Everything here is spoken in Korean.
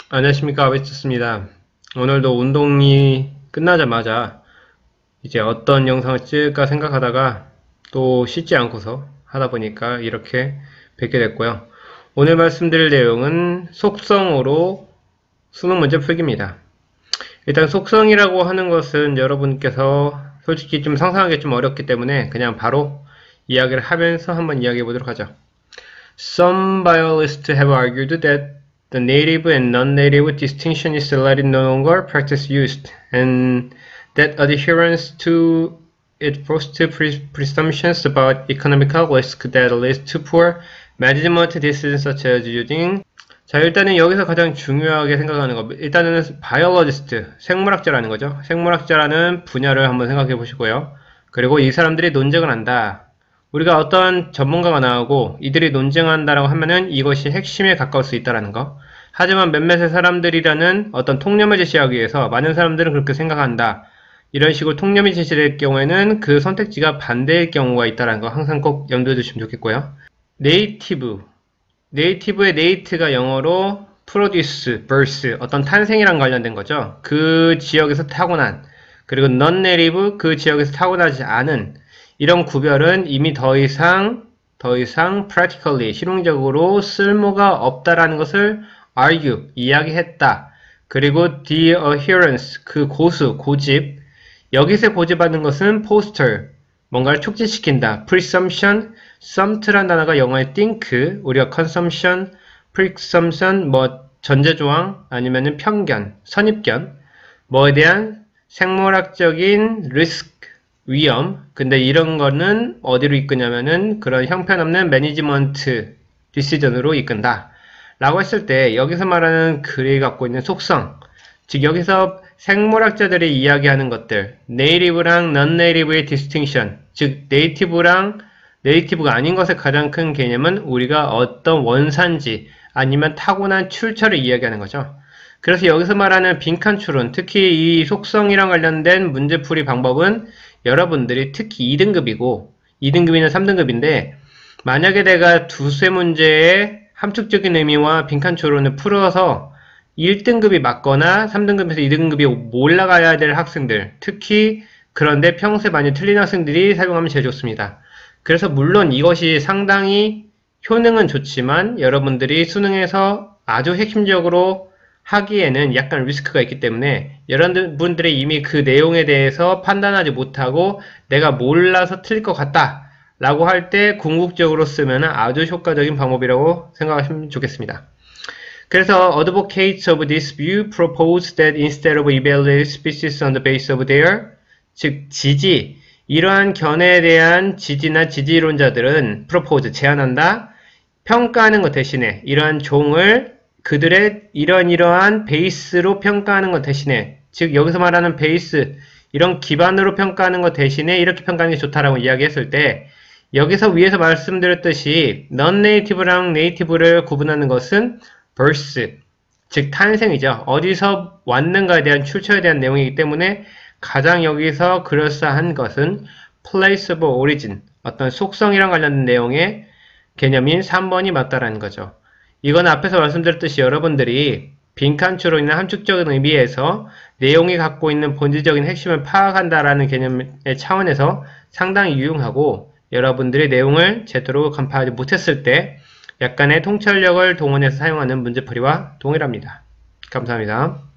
안녕하십니까, 웨스트스입니다. 오늘도 운동이 끝나자마자 이제 어떤 영상을 찍을까 생각하다가 또 쉬지 않고서 하다 보니까 이렇게 뵙게 됐고요. 오늘 말씀드릴 내용은 속성으로 수능 문제 풀기입니다. 일단 속성이라고 하는 것은 여러분께서 솔직히 좀 상상하기 좀 어렵기 때문에 그냥 바로 이야기를 하면서 한번 이야기해 보도록 하죠. Some biologists have argued that the native and non-native distinction is already no longer practice used, and that adherence to it fosters presumptions about economical risk that leads to poor management decisions such as using. 자, 일단은 여기서 가장 중요하게 생각하는 거, 일단은 바이올로지스트, 생물학자라는 거죠. 생물학자라는 분야를 한번 생각해 보시고요. 그리고 이 사람들이 논쟁을 한다. 우리가 어떤 전문가가 나오고 이들이 논쟁한다라고 하면은 이것이 핵심에 가까울 수 있다라는 거. 하지만 몇몇의 사람들이라는 어떤 통념을 제시하기 위해서 많은 사람들은 그렇게 생각한다. 이런 식으로 통념이 제시될 경우에는 그 선택지가 반대일 경우가 있다는 거 항상 꼭 염두에 두시면 좋겠고요. 네이티브. 네이티브의 네이트가 영어로 produce, birth, 어떤 탄생이랑 관련된 거죠. 그 지역에서 타고난. 그리고 non-native, 그 지역에서 타고나지 않은. 이런 구별은 이미 더 이상 practically, 실용적으로 쓸모가 없다라는 것을 argue, 이야기했다. 그리고 the adherence, 그 고집. 여기서 고집하는 것은 poster, 뭔가를 촉진시킨다. presumption, sumpt란 단어가 영어의 think, 우리가 consumption, presumption, 전제조항, 아니면은 편견, 선입견, 뭐에 대한 생물학적인 risk, 위험. 근데 이런 거는 어디로 이끄냐면은 그런 형편없는 매니지먼트 디시전으로 이끈다. 라고 했을 때 여기서 말하는 글이 갖고 있는 속성, 즉 여기서 생물학자들이 이야기하는 것들, 네이티브랑 non-native의 distinction, 즉 네이티브랑 네이티브가 아닌 것의 가장 큰 개념은 우리가 어떤 원산지 아니면 타고난 출처를 이야기하는 거죠. 그래서 여기서 말하는 빈칸 추론, 특히 이 속성이랑 관련된 문제풀이 방법은 여러분들이 특히 2등급이고 2등급이나 3등급인데 만약에 내가 두세 문제의 함축적인 의미와 빈칸 추론을 풀어서 1등급이 맞거나 3등급에서 2등급이 올라가야 될 학생들, 특히 그런데 평소에 많이 틀린 학생들이 사용하면 제일 좋습니다. 그래서 물론 이것이 상당히 효능은 좋지만 여러분들이 수능에서 아주 핵심적으로 하기에는 약간 리스크가 있기 때문에 여러분들이 이미 그 내용에 대해서 판단하지 못하고 내가 몰라서 틀릴 것 같다 라고 할 때 궁극적으로 쓰면 아주 효과적인 방법이라고 생각하시면 좋겠습니다. 그래서 advocates of this view propose that instead of evaluating species on the basis of their, 즉 지지, 이러한 견해에 대한 지지나 지지론자들은 propose, 제안한다, 평가하는 것 대신에 이러한 종을 그들의 이러한 베이스로 평가하는 것 대신에, 즉 여기서 말하는 베이스, 이런 기반으로 평가하는 것 대신에 이렇게 평가하는 게 좋다라고 이야기했을 때 여기서 위에서 말씀드렸듯이 non-native랑 native를 구분하는 것은 birth, 즉 탄생이죠. 어디서 왔는가에 대한 출처에 대한 내용이기 때문에 가장 여기서 그럴싸한 것은 place of origin, 어떤 속성이랑 관련된 내용의 개념인 3번이 맞다라는 거죠. 이건 앞에서 말씀드렸듯이 여러분들이 빈칸 추론이나 함축적인 의미에서 내용이 갖고 있는 본질적인 핵심을 파악한다라는 개념의 차원에서 상당히 유용하고 여러분들이 내용을 제대로 간파하지 못했을 때 약간의 통찰력을 동원해서 사용하는 문제풀이와 동일합니다. 감사합니다.